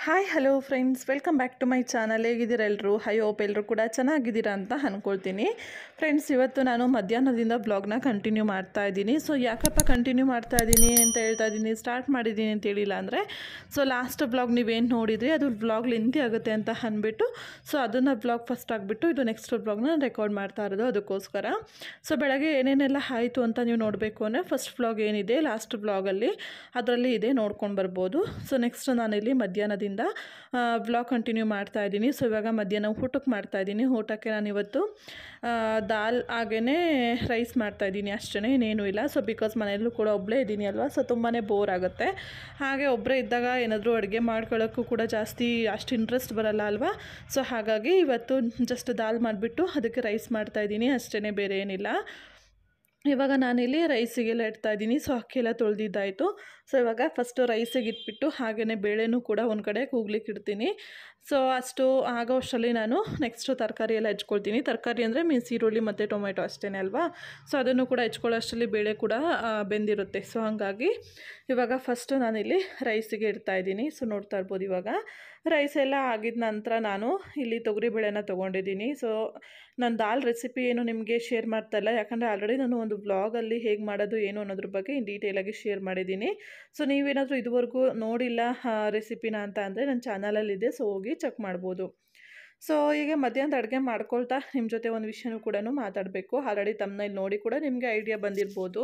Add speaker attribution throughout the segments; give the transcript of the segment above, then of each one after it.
Speaker 1: Hi hello friends, welcome back to my channel. ಹೇಗಿದ್ದೀರಾ ಎಲ್ಲರೂ? I hope ಎಲ್ಲರೂ ಕೂಡ ಚೆನ್ನಾಗಿದ್ದೀರಾ ಅಂತ ಅಂದ್ಕೊಳ್ತೀನಿ. ಫ್ರೆಂಡ್ಸ್, ಇವತ್ತು ನಾನು ಮಧ್ಯಾಹ್ನದಿಂದ ಬ್ಲಾಗ್ನ ಕಂಟಿನ್ಯೂ ಮಾಡ್ತಾ ಇದ್ದೀನಿ. ಸೊ ಯಾಕಪ್ಪ ಕಂಟಿನ್ಯೂ ಮಾಡ್ತಾ ಇದ್ದೀನಿ ಅಂತ ಹೇಳ್ತಾ ಇದ್ದೀನಿ, ಸ್ಟಾರ್ಟ್ ಮಾಡಿದ್ದೀನಿ ಅಂತ ಹೇಳಿಲ್ಲ ಅಂದರೆ, ಸೊ ಲಾಸ್ಟ್ ಬ್ಲಾಗ್ ನೀವೇನು ನೋಡಿದ್ರಿ ಅದು ಬ್ಲಾಗ್ ಲೆಂತಿ ಆಗುತ್ತೆ ಅಂತ ಅಂದ್ಬಿಟ್ಟು, ಸೊ ಅದನ್ನು ಬ್ಲಾಗ್ ಫಸ್ಟ್ ಆಗಿಬಿಟ್ಟು ಇದು ನೆಕ್ಸ್ಟ್ ಬ್ಲಾಗ್ನ ರೆಕಾರ್ಡ್ ಮಾಡ್ತಾ ಇರೋದು. ಅದಕ್ಕೋಸ್ಕರ ಸೊ ಬೆಳಗ್ಗೆ ಏನೇನೆಲ್ಲ ಆಯಿತು ಅಂತ ನೀವು ನೋಡಬೇಕು ಅಂದರೆ ಫಸ್ಟ್ ಬ್ಲಾಗ್ ಏನಿದೆ ಲಾಸ್ಟ್ ಬ್ಲಾಗಲ್ಲಿ ಅದರಲ್ಲಿ ಇದೆ, ನೋಡ್ಕೊಂಡು ಬರ್ಬೋದು. ಸೊ ನೆಕ್ಸ್ಟ್ ನಾನಿಲ್ಲಿ ಮಧ್ಯಾಹ್ನದಿಂದ ವ್ಲಾಗ್ ಕಂಟಿನ್ಯೂ ಮಾಡ್ತಾ ಇದ್ದೀನಿ. ಸೊ ಇವಾಗ ಮಧ್ಯಾಹ್ನ ಊಟಕ್ಕೆ ಮಾಡ್ತಾ ಇದ್ದೀನಿ. ಊಟಕ್ಕೆ ನಾನು ಇವತ್ತು ದಾಲ್ ಹಾಗೇ ರೈಸ್ ಮಾಡ್ತಾ ಇದ್ದೀನಿ, ಅಷ್ಟೇ, ಇನ್ನೇನು ಇಲ್ಲ. ಸೊ ಬಿಕಾಸ್ ಮನೆಯಲ್ಲೂ ಕೂಡ ಒಬ್ಬಳೇ ಇದ್ದೀನಿ ಅಲ್ವಾ, ಸೊ ತುಂಬಾ ಬೋರ್ ಆಗುತ್ತೆ. ಹಾಗೆ ಒಬ್ಬರೇ ಇದ್ದಾಗ ಏನಾದರೂ ಅಡುಗೆ ಮಾಡ್ಕೊಳ್ಳೋಕ್ಕೂ ಕೂಡ ಜಾಸ್ತಿ ಅಷ್ಟು ಇಂಟ್ರೆಸ್ಟ್ ಬರಲ್ಲ ಅಲ್ವಾ. ಸೊ ಹಾಗಾಗಿ ಇವತ್ತು ಜಸ್ಟ್ ದಾಲ್ ಮಾಡಿಬಿಟ್ಟು ಅದಕ್ಕೆ ರೈಸ್ ಮಾಡ್ತಾ ಇದ್ದೀನಿ, ಅಷ್ಟೇ, ಬೇರೆ ಏನಿಲ್ಲ. ಇವಾಗ ನಾನಿಲ್ಲಿ ರೈಸಿಗೆಲ್ಲ ಇಡ್ತಾ ಇದ್ದೀನಿ. ಸೊ ಅಕ್ಕಿ ಎಲ್ಲ ತೊಳೆದಿದ್ದಾಯಿತು. ಸೊ ಇವಾಗ ಫಸ್ಟು ರೈಸಿಗೆ ಇಟ್ಬಿಟ್ಟು ಹಾಗೆಯೇ ಬೇಳೆನೂ ಕೂಡ ಒಂದು ಕಡೆ ಕೂಗ್ಲಿಕ್ಕೆ ಇಡ್ತೀನಿ. ಸೊ ಅಷ್ಟು ಆಗೋ ಅಷ್ಟರಲ್ಲಿ ನಾನು ನೆಕ್ಸ್ಟು ತರಕಾರಿ ಎಲ್ಲ ಹೆಚ್ಕೊಳ್ತೀನಿ. ತರಕಾರಿ ಅಂದರೆ ಮೀನ್ಸ್ ಈರುಳ್ಳಿ ಮತ್ತು ಟೊಮೆಟೊ ಅಷ್ಟೇ ಅಲ್ವಾ. ಸೊ ಅದನ್ನು ಕೂಡ ಹೆಚ್ಕೊಳ್ಳೋ ಅಷ್ಟರಲ್ಲಿ ಬೇಳೆ ಕೂಡ ಬೆಂದಿರುತ್ತೆ. ಸೊ ಹಾಗಾಗಿ ಇವಾಗ ಫಸ್ಟು ನಾನಿಲ್ಲಿ ರೈಸಿಗೆ ಇಡ್ತಾ ಇದ್ದೀನಿ. ಸೊ ನೋಡ್ತಾ ಇರ್ಬೋದು, ಇವಾಗ ರೈಸ್ ಎಲ್ಲ ಆಗಿದ ನಂತರ ನಾನು ಇಲ್ಲಿ ತೊಗರಿಬೇಳೆನ ತೊಗೊಂಡಿದ್ದೀನಿ. ಸೊ ನಾನು ದಾಲ್ ರೆಸಿಪಿ ಏನು ನಿಮಗೆ ಶೇರ್ ಮಾಡ್ತಾ ಇಲ್ಲ, ಯಾಕಂದರೆ ಆಲ್ರೆಡಿ ನಾನು ಒಂದು ಬ್ಲಾಗಲ್ಲಿ ಹೇಗೆ ಮಾಡೋದು ಏನು ಅನ್ನೋದ್ರ ಬಗ್ಗೆ ಡೀಟೇಲಾಗಿ ಶೇರ್ ಮಾಡಿದ್ದೀನಿ. ಸೊ ನೀವೇನಾದರೂ ಇದುವರೆಗೂ ನೋಡಿಲ್ಲ ರೆಸಿಪಿನ ಅಂತ ಅಂದರೆ ನನ್ನ ಚಾನಲಲ್ಲಿದೆ, ಸೊ ಹೋಗಿ ಚೆಕ್ ಮಾಡ್ಬೋದು. ಸೊ ಹೀಗೆ ಮಧ್ಯಾಹ್ನದ ಅಡುಗೆ ಮಾಡ್ಕೊಳ್ತಾ ನಿಮ್ಮ ಜೊತೆ ಒಂದು ವಿಷಯನೂ ಕೂಡ ಮಾತಾಡಬೇಕು. ಆಲ್ರೆಡಿ ತಮ್ಮನೇಲಿ ನೋಡಿ ಕೂಡ ನಿಮಗೆ ಐಡಿಯಾ ಬಂದಿರ್ಬೋದು.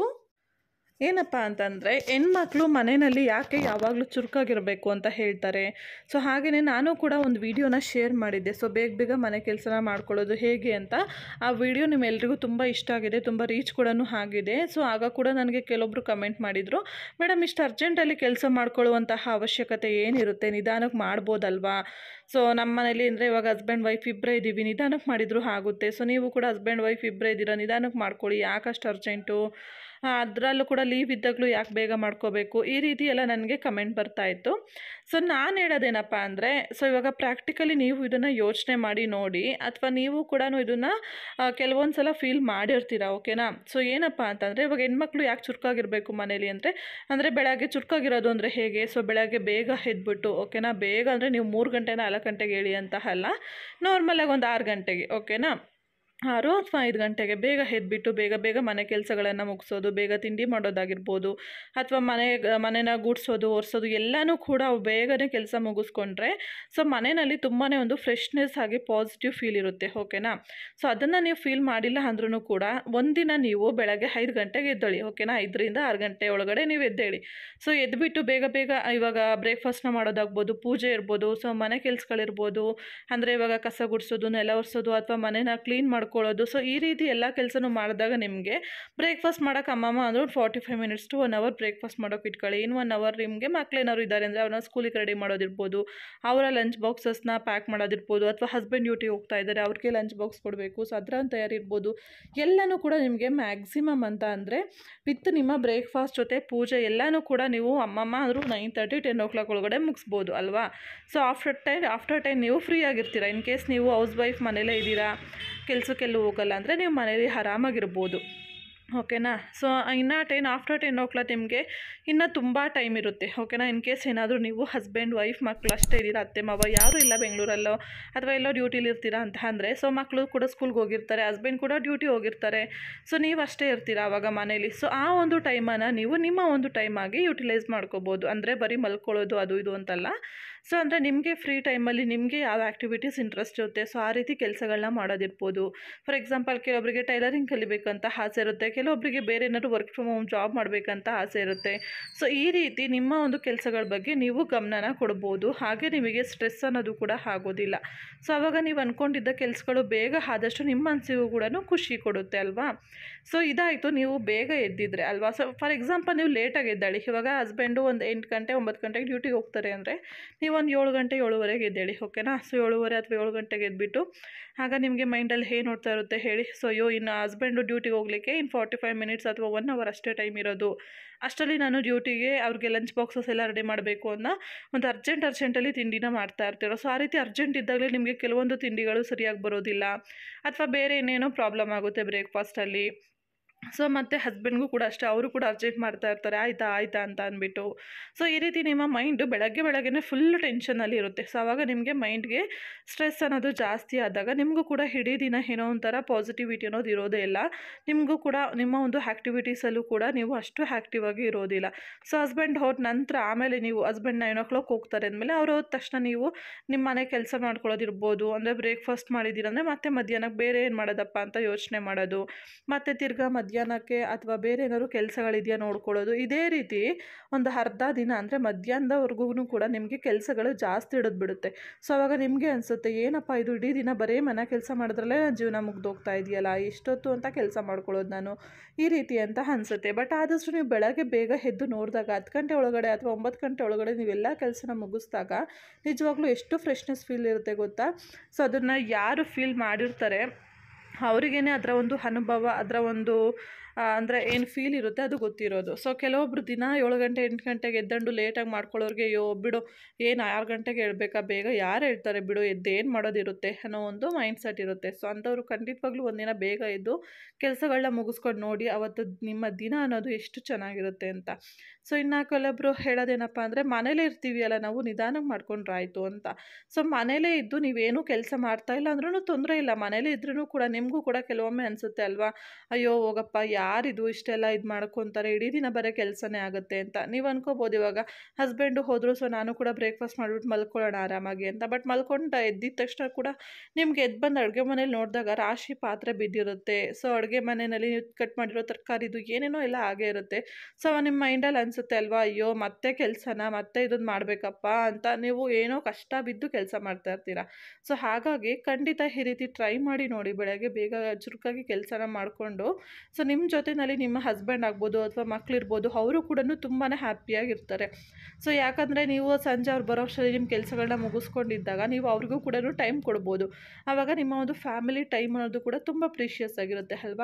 Speaker 1: ಏನಪ್ಪ ಅಂತಂದರೆ, ಹೆಣ್ಮಕ್ಳು ಮನೆಯಲ್ಲಿ ಯಾಕೆ ಯಾವಾಗಲೂ ಚುರುಕಾಗಿರಬೇಕು ಅಂತ ಹೇಳ್ತಾರೆ. ಸೊ ಹಾಗೆಯೇ ನಾನು ಕೂಡ ಒಂದು ವಿಡಿಯೋನ ಶೇರ್ ಮಾಡಿದ್ದೆ. ಸೊ ಬೇಗ ಬೇಗ ಮನೆ ಕೆಲಸನ ಮಾಡ್ಕೊಳ್ಳೋದು ಹೇಗೆ ಅಂತ. ಆ ವಿಡಿಯೋ ನಿಮ್ಮೆಲ್ರಿಗೂ ತುಂಬ ಇಷ್ಟ ಆಗಿದೆ, ತುಂಬ ರೀಚ್ ಕೂಡ ಆಗಿದೆ. ಸೊ ಆಗ ಕೂಡ ನನಗೆ ಕೆಲವೊಬ್ಬರು ಕಮೆಂಟ್ ಮಾಡಿದರು, ಮೇಡಮ್ ಇಷ್ಟು ಅರ್ಜೆಂಟಲ್ಲಿ ಕೆಲಸ ಮಾಡ್ಕೊಳ್ಳುವಂತಹ ಅವಶ್ಯಕತೆ ಏನಿರುತ್ತೆ, ನಿಧಾನಕ್ಕೆ ಮಾಡ್ಬೋದಲ್ವಾ. ಸೊ ನಮ್ಮ ಮನೇಲಿ ಅಂದರೆ ಇವಾಗ ಹಸ್ಬೆಂಡ್ ವೈಫ್ ಇಬ್ಬರೇ ಇದ್ದೀವಿ, ನಿಧಾನಕ್ಕೆ ಮಾಡಿದರೂ ಆಗುತ್ತೆ. ಸೊ ನೀವು ಕೂಡ ಹಸ್ಬೆಂಡ್ ವೈಫ್ ಇಬ್ಬರೇ ಇದ್ದೀರಾ, ನಿಧಾನಕ್ಕೆ ಮಾಡ್ಕೊಳ್ಳಿ, ಯಾಕಷ್ಟು ಅರ್ಜೆಂಟು, ಅದರಲ್ಲೂ ಕೂಡ ಲೀವ್ ಇದ್ದಾಗಲೂ ಯಾಕೆ ಬೇಗ ಮಾಡ್ಕೋಬೇಕು, ಈ ರೀತಿ ಎಲ್ಲ ನನಗೆ ಕಮೆಂಟ್ ಬರ್ತಾಯಿತ್ತು. ಸೊ ನಾನು ಹೇಳೋದೇನಪ್ಪ ಅಂದರೆ, ಸೊ ಇವಾಗ ಪ್ರಾಕ್ಟಿಕಲಿ ನೀವು ಇದನ್ನು ಯೋಚನೆ ಮಾಡಿ ನೋಡಿ, ಅಥವಾ ನೀವು ಕೂಡ ಇದನ್ನು ಕೆಲವೊಂದು ಸಲ ಫೀಲ್ ಮಾಡಿರ್ತೀರ, ಓಕೆನಾ. ಸೊ ಏನಪ್ಪ ಅಂತಂದರೆ, ಇವಾಗ ಹೆಣ್ಮಕ್ಳು ಯಾಕೆ ಚುರುಕಾಗಿರಬೇಕು ಮನೇಲಿ ಅಂದರೆ ಬೆಳಗ್ಗೆ ಚುರುಕಾಗಿರೋದು ಅಂದರೆ ಹೇಗೆ. ಸೊ ಬೆಳಗ್ಗೆ ಬೇಗ ಎದ್ಬಿಟ್ಟು, ಓಕೆನಾ, ಬೇಗ ಅಂದರೆ ನೀವು 3 ಗಂಟೆ 4 ಗಂಟೆಗೆ ಹೇಳಿ ಅಂತ ಅಲ್ಲ, ನಾರ್ಮಲಾಗಿ ಒಂದು 6 ಗಂಟೆಗೆ, ಓಕೆನಾ, 6 ಅಥವಾ 5 ಗಂಟೆಗೆ ಬೇಗ ಎದ್ಬಿಟ್ಟು ಬೇಗ ಬೇಗ ಮನೆ ಕೆಲಸಗಳನ್ನು ಮುಗಿಸೋದು, ಬೇಗ ತಿಂಡಿ ಮಾಡೋದಾಗಿರ್ಬೋದು, ಅಥವಾ ಮನೆನ ಗುಡಿಸೋದು, ಒರೆಸೋದು ಎಲ್ಲನೂ ಕೂಡ ಬೇಗನೆ ಕೆಲಸ ಮುಗಿಸ್ಕೊಂಡ್ರೆ ಸೊ ಮನೆಯಲ್ಲಿ ತುಂಬಾ ಒಂದು ಫ್ರೆಶ್ನೆಸ್ ಆಗಿ ಪಾಸಿಟಿವ್ ಫೀಲ್ ಇರುತ್ತೆ, ಓಕೆನಾ. ಸೊ ಅದನ್ನು ನೀವು ಫೀಲ್ ಮಾಡಿಲ್ಲ ಅಂದ್ರೂ ಕೂಡ ಒಂದಿನ ನೀವು ಬೆಳಗ್ಗೆ 5 ಗಂಟೆಗೆ ಎದ್ದೇಳಿ, ಓಕೆನಾ. 5ರಿಂದ 6 ಗಂಟೆ ಒಳಗಡೆ ನೀವು ಎದ್ದೇಳಿ. ಸೊ ಎದ್ಬಿಟ್ಟು ಬೇಗ ಬೇಗ ಇವಾಗ ಬ್ರೇಕ್ಫಾಸ್ಟ್ನ ಮಾಡೋದಾಗ್ಬೋದು, ಪೂಜೆ ಇರ್ಬೋದು, ಸೊ ಮನೆ ಕೆಲಸಗಳಿರ್ಬೋದು, ಅಂದರೆ ಇವಾಗ ಕಸ ಗುಡಿಸೋದು, ನೆಲ ಒರೆಸೋದು, ಅಥವಾ ಮನೆನ ಕ್ಲೀನ್ ಮಾಡ್ಕೊಳ್ಳೋದು. ಸೊ ಈ ರೀತಿ ಎಲ್ಲ ಕೆಲಸನೂ ಮಾಡಿದಾಗ ನಿಮಗೆ ಬ್ರೇಕ್ಫಾಸ್ಟ್ ಮಾಡೋಕೆ ಅಮ್ಮಮ್ಮ ಅಂದ್ರೆ 45 ಮಿನಿಟ್ಸ್ ಟು 1 ಅವರ್ ಬ್ರೇಕ್ಫಾಸ್ಟ್ ಮಾಡೋಕೆ ಇಟ್ಕೊಳ್ಳಿ. ಇನ್ನು 1 ಅವರ್ ನಿಮಗೆ ಮಕ್ಕಳೇನಾದ್ರು ಇದ್ದಾರೆ ಅಂದರೆ ಅವ್ರನ್ನ ಸ್ಕೂಲಿಗೆ ರೆಡಿ ಮಾಡೋದಿರ್ಬೋದು, ಅವರ ಲಂಚ್ ಬಾಕ್ಸಸ್ನ ಪ್ಯಾಕ್ ಮಾಡೋದಿರ್ಬೋದು, ಅಥವಾ ಹಸ್ಬೆಂಡ್ ಡ್ಯೂಟಿಗೆ ಹೋಗ್ತಾ ಇದ್ದಾರೆ ಅವ್ರಿಗೆ ಲಂಚ್ ಬಾಕ್ಸ್ ಕೊಡಬೇಕು, ಸೊ ಅದರ ತಯಾರಿ ಇರ್ಬೋದು, ಎಲ್ಲನೂ ಕೂಡ ನಿಮಗೆ ಮ್ಯಾಕ್ಸಿಮಮ್ ಅಂತ ಅಂದರೆ ವಿತ್ ನಿಮ್ಮ ಬ್ರೇಕ್ಫಾಸ್ಟ್ ಜೊತೆ ಪೂಜೆ ಎಲ್ಲನೂ ಕೂಡ ನೀವು ಅಮ್ಮಮ್ಮ ಅಂದರೂ 9:30 10 o'clock ಒಳಗಡೆ ಮುಗಿಸ್ಬೋದು ಅಲ್ವಾ. ಸೊ ಆಫ್ಟರ್ ಟೈಮ್ ನೀವು ಫ್ರೀ ಆಗಿರ್ತೀರ. ಇನ್ ಕೇಸ್ ನೀವು ಹೌಸ್ ವೈಫ್ ಮನೇಲೇ ಇದ್ದೀರಾ, ಕೆಲಸಕ್ಕೆಲ್ಲೂ ಹೋಗಲ್ಲ ಅಂದರೆ ನೀವು ಮನೇಲಿ ಆರಾಮಾಗಿರ್ಬೋದು, ಓಕೆನಾ. ಸೊ ಇನ್ನು ಆಫ್ಟರ್ 10 o'clock ನಿಮಗೆ ಇನ್ನೂ ತುಂಬ ಟೈಮ್ ಇರುತ್ತೆ, ಓಕೆನಾ. ಇನ್ ಕೇಸ್ ಏನಾದರೂ ನೀವು ಹಸ್ಬೆಂಡ್ ವೈಫ್ ಮಕ್ಕಳು ಅಷ್ಟೇ ಇದ್ದೀರಾ, ಅತ್ತೆ ಮಾವ ಯಾರೂ ಇಲ್ಲ ಬೆಂಗಳೂರಲ್ಲೋ ಅಥವಾ ಎಲ್ಲೋ ಡ್ಯೂಟಿಲಿ ಇರ್ತೀರಾ ಅಂತ ಅಂದರೆ, ಸೊ ಮಕ್ಕಳು ಕೂಡ ಸ್ಕೂಲ್ಗೆ ಹೋಗಿರ್ತಾರೆ, ಹಸ್ಬೆಂಡ್ ಕೂಡ ಡ್ಯೂಟಿ ಹೋಗಿರ್ತಾರೆ, ಸೊ ನೀವು ಅಷ್ಟೇ ಇರ್ತೀರಾ ಆವಾಗ ಮನೇಲಿ. ಸೊ ಆ ಒಂದು ಟೈಮನ್ನು ನೀವು ನಿಮ್ಮ ಒಂದು ಟೈಮಾಗಿ ಯುಟಿಲೈಸ್ ಮಾಡ್ಕೋಬೋದು, ಅಂದರೆ ಬರೀ ಮಲ್ಕೊಳ್ಳೋದು ಅದು ಇದು ಅಂತಲ್ಲ. ಸೊ ಅಂದರೆ ನಿಮಗೆ ಫ್ರೀ ಟೈಮಲ್ಲಿ ನಿಮಗೆ ಯಾವ ಆ್ಯಕ್ಟಿವಿಟೀಸ್ ಇಂಟ್ರೆಸ್ಟ್ ಇರುತ್ತೆ, ಸೊ ಆ ರೀತಿ ಕೆಲಸಗಳನ್ನ ಮಾಡೋದಿರ್ಬೋದು. ಫಾರ್ ಎಕ್ಸಾಂಪಲ್, ಕೆಲವೊಬ್ಬರಿಗೆ ಟೈಲರಿಂಗ್ ಕಲಿಬೇಕಂತ ಆಸೆ ಇರುತ್ತೆ, ಕೆಲವೊಬ್ಬರಿಗೆ ಬೇರೆ ಏನಾದರೂ ವರ್ಕ್ ಫ್ರಮ್ ಹೋಮ್ ಜಾಬ್ ಮಾಡಬೇಕಂತ ಆಸೆ ಇರುತ್ತೆ. ಸೊ ಈ ರೀತಿ ನಿಮ್ಮ ಒಂದು ಕೆಲಸಗಳ ಬಗ್ಗೆ ನೀವು ಗಮನನ ಕೊಡ್ಬೋದು, ಹಾಗೆ ನಿಮಗೆ ಸ್ಟ್ರೆಸ್ ಅನ್ನೋದು ಕೂಡ ಆಗೋದಿಲ್ಲ. ಸೊ ಆವಾಗ ನೀವು ಅಂದ್ಕೊಂಡಿದ್ದ ಕೆಲಸಗಳು ಬೇಗ ಆದಷ್ಟು ನಿಮ್ಮ ಮನಸ್ಸಿಗೂ ಕೂಡ ಖುಷಿ ಕೊಡುತ್ತೆ ಅಲ್ವಾ. ಸೊ ಇದಾಯಿತು ನೀವು ಬೇಗ ಎದ್ದಿದ್ರೆ ಅಲ್ವಾ. ಸೊ ಫಾರ್ ಎಕ್ಸಾಂಪಲ್ ನೀವು ಲೇಟಾಗಿ ಎದ್ದಾಳಿ, ಇವಾಗ ಹಸ್ಬೆಂಡು ಒಂದು 8 ಗಂಟೆ 9 ಗಂಟೆಗೆ ಡ್ಯೂಟಿಗೆ ಹೋಗ್ತಾರೆ ಅಂದರೆ ನೀವು ಒಂದು 7 ಗಂಟೆ 7:15 ಎದ್ದೇಳಿ, ಓಕೆನಾ. ಸೊ 7:15 ಅಥವಾ 7 ಗಂಟೆಗೆ ಎದ್ಬಿಟ್ಟು ಆಗ ನಿಮಗೆ ಮೈಂಡಲ್ಲಿ ಏನು ನೋಡ್ತಾ ಇರುತ್ತೆ ಹೇಳಿ. ಸೊ ಇನ್ನು ಹಸ್ಬೆಂಡು ಡ್ಯೂಟಿಗೆ ಹೋಗಲಿಕ್ಕೆ ಇನ್ನು 45 ಮಿನಿಟ್ಸ್ ಅಥವಾ 1 ಅವರ್ ಅಷ್ಟೇ ಟೈಮ್ ಇರೋದು, ಅಷ್ಟರಲ್ಲಿ ನಾನು ಡ್ಯೂಟಿಗೆ ಅವ್ರಿಗೆ ಲಂಚ್ ಬಾಕ್ಸಸ್ ಎಲ್ಲ ರೆಡಿ ಮಾಡಬೇಕು ಅನ್ನೋ ಒಂದು ಅರ್ಜೆಂಟಲ್ಲಿ ತಿಂಡಿನ ಮಾಡ್ತಾ ಇರ್ತೀರೋ. ಸೊ ಆ ರೀತಿ ಅರ್ಜೆಂಟ್ ಇದ್ದಾಗಲೇ ನಿಮಗೆ ಕೆಲವೊಂದು ತಿಂಡಿಗಳು ಸರಿಯಾಗಿ ಬರೋದಿಲ್ಲ, ಅಥವಾ ಬೇರೆ ಏನೇನೋ ಪ್ರಾಬ್ಲಮ್ ಆಗುತ್ತೆ ಬ್ರೇಕ್ಫಾಸ್ಟಲ್ಲಿ. ಸೊ ಮತ್ತು ಹಸ್ಬೆಂಡ್ಗೂ ಕೂಡ ಅಷ್ಟೇ, ಅವರು ಕೂಡ ಅರ್ಜೆಂಟ್ ಮಾಡ್ತಾ ಇರ್ತಾರೆ, ಆಯಿತಾ ಆಯಿತಾ ಅಂತ ಅಂದ್ಬಿಟ್ಟು. ಸೊ ಈ ರೀತಿ ನಿಮ್ಮ ಮೈಂಡು ಬೆಳಗ್ಗೆನೇ ಫುಲ್ ಟೆನ್ಷನಲ್ಲಿ ಇರುತ್ತೆ. ಸೊ ಆವಾಗ ನಿಮಗೆ ಮೈಂಡ್ಗೆ ಸ್ಟ್ರೆಸ್ ಅನ್ನೋದು ಜಾಸ್ತಿ ಆದಾಗ ನಿಮಗೂ ಕೂಡ ಇಡೀ ದಿನ ಏನೋ ಒಂಥರ ಪಾಸಿಟಿವಿಟಿ ಅನ್ನೋದು ಇರೋದೇ ಇಲ್ಲ. ನಿಮಗೂ ಕೂಡ ನಿಮ್ಮ ಒಂದು ಆ್ಯಕ್ಟಿವಿಟೀಸಲ್ಲೂ ಕೂಡ ನೀವು ಅಷ್ಟು ಆ್ಯಕ್ಟಿವ್ ಆಗಿ ಇರೋದಿಲ್ಲ. ಸೊ ಹಸ್ಬೆಂಡ್ ಹೋದ ನಂತರ ಆಮೇಲೆ ನೀವು ಹಸ್ಬೆಂಡ್ 9 o'clock ಹೋಗ್ತಾರೆ ಅಂದಮೇಲೆ ಅವ್ರು ಹೋದ ತಕ್ಷಣ ನೀವು ನಿಮ್ಮ ಮನೆ ಕೆಲಸ ಮಾಡ್ಕೊಳ್ಳೋದಿರ್ಬೋದು, ಅಂದರೆ ಬ್ರೇಕ್ಫಾಸ್ಟ್ ಮಾಡಿದ್ದೀರಂದರೆ ಮತ್ತೆ ಮಧ್ಯಾಹ್ನಕ್ಕೆ ಬೇರೆ ಏನು ಮಾಡೋದಪ್ಪ ಅಂತ ಯೋಚನೆ ಮಾಡೋದು, ಮತ್ತು ತಿರ್ಗಾ ಮಧ್ಯಾಹ್ನಕ್ಕೆ ಅಥವಾ ಬೇರೆ ಏನಾದ್ರು ಕೆಲಸಗಳಿದೆಯಾ ನೋಡ್ಕೊಳ್ಳೋದು. ಇದೇ ರೀತಿ ಒಂದು ಅರ್ಧ ದಿನ ಅಂದರೆ ಮಧ್ಯಾಹ್ನದವರೆಗೂ ಕೂಡ ನಿಮಗೆ ಕೆಲಸಗಳು ಜಾಸ್ತಿ ಹಿಡಿದ್ಬಿಡುತ್ತೆ. ಸೊ ಆವಾಗ ನಿಮಗೆ ಅನಿಸುತ್ತೆ, ಏನಪ್ಪ ಇದು ಇಡೀ ದಿನ ಬರೀ ಮನೆ ಕೆಲಸ ಮಾಡಿದ್ರಲ್ಲೇ ನನ್ನ ಜೀವನ ಮುಗ್ದೋಗ್ತಾ ಇದೆಯಲ್ಲ, ಎಷ್ಟೊತ್ತು ಅಂತ ಕೆಲಸ ಮಾಡ್ಕೊಳ್ಳೋದು ನಾನು, ಈ ರೀತಿ ಅಂತ ಅನಿಸುತ್ತೆ. ಬಟ್ ಆದಷ್ಟು ನೀವು ಬೆಳಗ್ಗೆ ಬೇಗ ಎದ್ದು ನೋಡಿದಾಗ 10 ಗಂಟೆ ಒಳಗಡೆ ಅಥವಾ 9 ಗಂಟೆ ಒಳಗಡೆ ನೀವೆಲ್ಲ ಕೆಲಸನ ಮುಗಿಸ್ದಾಗ ನಿಜವಾಗ್ಲೂ ಎಷ್ಟು ಫ್ರೆಶ್ನೆಸ್ ಫೀಲ್ ಇರುತ್ತೆ ಗೊತ್ತಾ. ಸೊ ಅದನ್ನು ಯಾರು ಫೀಲ್ ಮಾಡಿರ್ತಾರೆ ಅವರಿಗೇ ಅದರ ಒಂದು ಅನುಭವ, ಅದರ ಒಂದು ಅಂದರೆ ಏನು ಫೀಲ್ ಇರುತ್ತೆ ಅದು ಗೊತ್ತಿರೋದು. ಸೊ ಕೆಲವೊಬ್ರು ದಿನ 7 ಗಂಟೆ 8 ಗಂಟೆಗೆ ಎದ್ದಂಡು ಲೇಟಾಗಿ ಮಾಡ್ಕೊಳ್ಳೋರಿಗೆ, ಅಯ್ಯೋ ಬಿಡು ಏನು 6 ಗಂಟೆಗೆ ಹೇಳ್ಬೇಕಾ, ಬೇಗ ಯಾರು ಹೇಳ್ತಾರೆ ಬಿಡು, ಎದ್ದೇನು ಮಾಡೋದಿರುತ್ತೆ ಅನ್ನೋ ಒಂದು ಮೈಂಡ್ಸೆಟ್ ಇರುತ್ತೆ. ಸೊ ಅಂಥವ್ರು ಖಂಡಿತವಾಗ್ಲೂ ಒಂದಿನ ಬೇಗ ಎದ್ದು ಕೆಲಸಗಳನ್ನ ಮುಗಿಸ್ಕೊಂಡು ನೋಡಿ ಅವತ್ತು ನಿಮ್ಮ ದಿನ ಅನ್ನೋದು ಎಷ್ಟು ಚೆನ್ನಾಗಿರುತ್ತೆ ಅಂತ. ಸೊ ಇನ್ನು ಕೆಲವೊಬ್ರು ಹೇಳೋದೇನಪ್ಪ ಅಂದರೆ, ಮನೇಲೇ ಇರ್ತೀವಿ ಅಲ್ಲ ನಾವು, ನಿಧಾನಕ್ಕೆ ಮಾಡ್ಕೊಂಡ್ರೆ ಆಯಿತು ಅಂತ. ಸೊ ಮನೇಲೇ ಇದ್ದು ನೀವೇನೂ ಕೆಲಸ ಮಾಡ್ತಾ ಇಲ್ಲ ಅಂದ್ರೂ ತೊಂದರೆ ಇಲ್ಲ, ಮನೇಲೇ ಇದ್ರೂ ಕೂಡ ನಿಮಗೂ ಕೂಡ ಕೆಲವೊಮ್ಮೆ ಅನಿಸುತ್ತೆ ಅಲ್ವಾ, ಅಯ್ಯೋ ಹೋಗಪ್ಪ ಯಾರಿದು ಇಷ್ಟೆಲ್ಲ ಇದು ಮಾಡ್ಕೊತಾರೆ, ಇಡೀ ದಿನ ಬರೀ ಕೆಲಸನೇ ಆಗುತ್ತೆ ಅಂತ. ನೀವು ಅನ್ಕೋಬೋದು ಇವಾಗ ಹಸ್ಬೆಂಡು ಹೋದರು, ಸೊ ನಾನು ಕೂಡ ಬ್ರೇಕ್ಫಾಸ್ಟ್ ಮಾಡಿಬಿಟ್ಟು ಮಲ್ಕೊಳ್ಳೋಣ ಆರಾಮಾಗಿ ಅಂತ. ಬಟ್ ಮಲ್ಕೊಂಡು ಎದ್ದಿದ ತಕ್ಷಣ ಕೂಡ ನಿಮ್ಗೆ ಎದ್ದು ಬಂದು ಅಡುಗೆ ಮನೇಲಿ ನೋಡಿದಾಗ ರಾಶಿ ಪಾತ್ರೆ ಬಿದ್ದಿರುತ್ತೆ. ಸೊ ಅಡುಗೆ ಮನೆಯಲ್ಲಿ ನೀವು ಕಟ್ ಮಾಡಿರೋ ತರಕಾರಿದು ಏನೇನೋ ಎಲ್ಲ ಹಾಗೇ ಇರುತ್ತೆ. ಸೊ ನಿಮ್ಮ ಮೈಂಡಲ್ಲಿ ಅನಿಸುತ್ತೆ ಅಲ್ವಾ, ಅಯ್ಯೋ ಮತ್ತೆ ಕೆಲಸನ ಮತ್ತೆ ಇದನ್ನು ಮಾಡಬೇಕಪ್ಪ ಅಂತ ನೀವು ಏನೋ ಕಷ್ಟ ಬಿದ್ದು ಕೆಲಸ ಮಾಡ್ತಾ ಇರ್ತೀರ. ಸೊ ಹಾಗಾಗಿ ಖಂಡಿತ ಈ ರೀತಿ ಟ್ರೈ ಮಾಡಿ ನೋಡಿ, ಬೆಳಗ್ಗೆ ಬೇಗ ಚುರುಕಾಗಿ ಕೆಲಸನ ಮಾಡಿಕೊಂಡು. ಸೊ ನಿಮ್ಮ ಜೊತೆಯಲ್ಲಿ ನಿಮ್ಮ ಹಸ್ಬೆಂಡ್ ಆಗ್ಬೋದು ಅಥವಾ ಮಕ್ಕಳಿರ್ಬೋದು, ಅವರು ಕೂಡ ತುಂಬಾ ಹ್ಯಾಪಿಯಾಗಿರ್ತಾರೆ. ಸೊ ಯಾಕಂದರೆ ನೀವು ಸಂಜೆ ಅವ್ರು ಬರೋ ಅಷ್ಟರಲ್ಲಿ ನಿಮ್ಮ ಕೆಲಸಗಳನ್ನ ಮುಗಿಸ್ಕೊಂಡಿದ್ದಾಗ ನೀವು ಅವ್ರಿಗೂ ಕೂಡ ಟೈಮ್ ಕೊಡ್ಬೋದು. ಆವಾಗ ನಿಮ್ಮ ಒಂದು ಫ್ಯಾಮಿಲಿ ಟೈಮ್ ಅನ್ನೋದು ಕೂಡ ತುಂಬ ಪ್ರೀಷಿಯಸ್ ಆಗಿರುತ್ತೆ ಅಲ್ವಾ.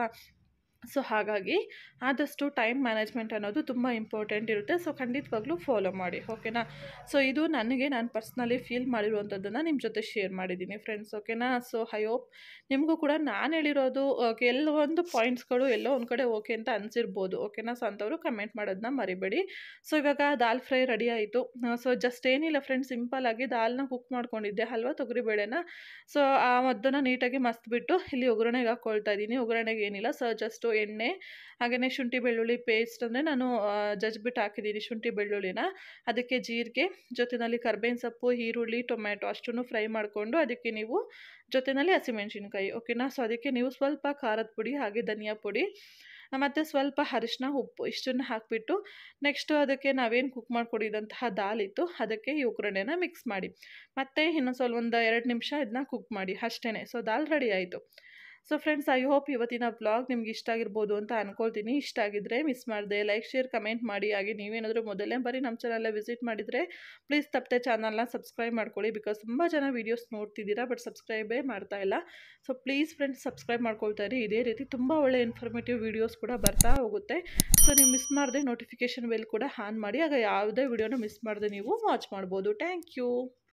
Speaker 1: ಸೊ ಹಾಗಾಗಿ ಆದಷ್ಟು ಟೈಮ್ ಮ್ಯಾನೇಜ್ಮೆಂಟ್ ಅನ್ನೋದು ತುಂಬ ಇಂಪಾರ್ಟೆಂಟ್ ಇರುತ್ತೆ. ಸೊ ಖಂಡಿತವಾಗ್ಲೂ ಫಾಲೋ ಮಾಡಿ, ಓಕೆನಾ. ಸೊ ಇದು ನಾನು ಪರ್ಸ್ನಲಿ ಫೀಲ್ ಮಾಡಿರುವಂಥದ್ದನ್ನು ನಿಮ್ಮ ಜೊತೆ ಶೇರ್ ಮಾಡಿದ್ದೀನಿ ಫ್ರೆಂಡ್ಸ್, ಓಕೆನಾ. ಸೊ ಐ ಹೋಪ್ ನಿಮಗೂ ಕೂಡ ನಾನು ಹೇಳಿರೋದು ಕೆಲವೊಂದು ಪಾಯಿಂಟ್ಸ್ಗಳು ಎಲ್ಲೋ ಒಂದು ಕಡೆ ಓಕೆ ಅಂತ ಅನಿಸಿರ್ಬೋದು, ಓಕೆನಾ. ಸೊ ಅಂಥವ್ರು ಕಮೆಂಟ್ ಮಾಡೋದನ್ನ ಮರಿಬೇಡಿ. ಸೊ ಇವಾಗ ದಾಲ್ ಫ್ರೈ ರೆಡಿ ಆಯಿತು. ಸೊ ಜಸ್ಟ್ ಏನಿಲ್ಲ ಫ್ರೆಂಡ್ಸ್, ಸಿಂಪಲ್ಲಾಗಿ ದಾಲ್ನ ಕುಕ್ ಮಾಡ್ಕೊಂಡಿದ್ದೆ ಹಲ್ವಾ, ತೊಗರಿಬೇಳೆನ. ಸೊ ಆ ಮದ್ದನ್ನು ನೀಟಾಗಿ ಮಸ್ತ್ಬಿಟ್ಟು ಇಲ್ಲಿ ಒಗ್ಗರಣೆಗೆ ಹಾಕ್ಕೊಳ್ತಾ ಇದ್ದೀನಿ. ಒಗ್ಗರಣೆಗೆ ಏನಿಲ್ಲ, ಸೊ ಜಸ್ಟ್ ಎಣ್ಣೆ, ಹಾಗೆಯೇ ಶುಂಠಿ ಬೆಳ್ಳುಳ್ಳಿ ಪೇಸ್ಟ್, ಅಂದರೆ ನಾನು ಜಜ್ಜಿಬಿಟ್ಟು ಹಾಕಿದ್ದೀನಿ ಶುಂಠಿ ಬೆಳ್ಳುಳ್ಳಿನ. ಅದಕ್ಕೆ ಜೀರಿಗೆ, ಜೊತೆಯಲ್ಲಿ ಕರ್ಬೇವಿನ ಸೊಪ್ಪು, ಈರುಳ್ಳಿ, ಟೊಮ್ಯಾಟೊ ಅಷ್ಟನ್ನು ಫ್ರೈ ಮಾಡಿಕೊಂಡು ಅದಕ್ಕೆ ನೀವು ಜೊತೆಯಲ್ಲಿ ಹಸಿಮೆಣ್ಸಿನ್ಕಾಯಿ, ಓಕೆನಾ. ಸೊ ಅದಕ್ಕೆ ನೀವು ಸ್ವಲ್ಪ ಖಾರದ ಪುಡಿ, ಹಾಗೆ ಧನಿಯಾ ಪುಡಿ ಮತ್ತು ಸ್ವಲ್ಪ ಅರಿಶಿನ, ಉಪ್ಪು ಇಷ್ಟನ್ನು ಹಾಕಿಬಿಟ್ಟು ನೆಕ್ಸ್ಟು ಅದಕ್ಕೆ ನಾವೇನು ಕುಕ್ ಮಾಡ್ಕೊಂಡಿದ್ದಂತಹ ದಾಲಿತ್ತು ಅದಕ್ಕೆ ಈ ಒಗ್ಗರಣೆನ ಮಿಕ್ಸ್ ಮಾಡಿ ಮತ್ತು ಇನ್ನೊಂದು ಸ್ವಲ್ಪ ಒಂದು 2 ನಿಮಿಷ ಇದನ್ನ ಕುಕ್ ಮಾಡಿ ಅಷ್ಟೇ. ಸೊ ದಾಲ್ ರೆಡಿ ಆಯಿತು. ಸೊ ಫ್ರೆಂಡ್ಸ್, ಐ ಹೋಪ್ ಇವತ್ತಿನ ವ್ಲಾಗ್ ನಿಮ್ಗೆ ಇಷ್ಟ ಆಗಿರ್ಬೋದು ಅಂತ ಅಂದ್ಕೊಳ್ತೀನಿ. ಇಷ್ಟ ಆಗಿದ್ದರೆ ಮಿಸ್ ಮಾಡಿದೆ ಲೈಕ್, ಶೇರ್, ಕಮೆಂಟ್ ಮಾಡಿ. ಹಾಗೆ ನೀವೇನಾದರೂ ಮೊದಲನೇ ಬಾರಿ ನಮ್ಮ ಚಾನಲ್ನ ವಿಸಿಟ್ ಮಾಡಿದರೆ ಪ್ಲೀಸ್ ತಪ್ಪದೆ ಚಾನಲ್ನ ಸಬ್ಸ್ಕ್ರೈಬ್ ಮಾಡ್ಕೊಳ್ಳಿ. ಬಿಕಾಸ್ ತುಂಬ ಜನ ವೀಡಿಯೋಸ್ ನೋಡ್ತಿದ್ದೀರಾ ಬಟ್ ಸಬ್ಸ್ಕ್ರೈಬೇ ಮಾಡ್ತಾ ಇಲ್ಲ. ಸೊ ಪ್ಲೀಸ್ ಫ್ರೆಂಡ್ಸ್ ಸಬ್ಸ್ಕ್ರೈಬ್ ಮಾಡ್ಕೊಳ್ತಾ ಇರಿ. ಇದೇ ರೀತಿ ತುಂಬ ಒಳ್ಳೆ ಇನ್ಫಾರ್ಮೇಟಿವ್ ವೀಡಿಯೋಸ್ ಕೂಡ ಬರ್ತಾ ಹೋಗುತ್ತೆ. ಸೊ ನೀವು ಮಿಸ್ ಮಾಡದೆ ನೋಟಿಫಿಕೇಷನ್ ಬೆಲ್ ಕೂಡ ಆನ್ ಮಾಡಿ, ಆಗ ಯಾವುದೇ ವೀಡಿಯೋನ ಮಿಸ್ ಮಾಡದೆ ನೀವು ವಾಚ್ ಮಾಡ್ಬೋದು. Thank you.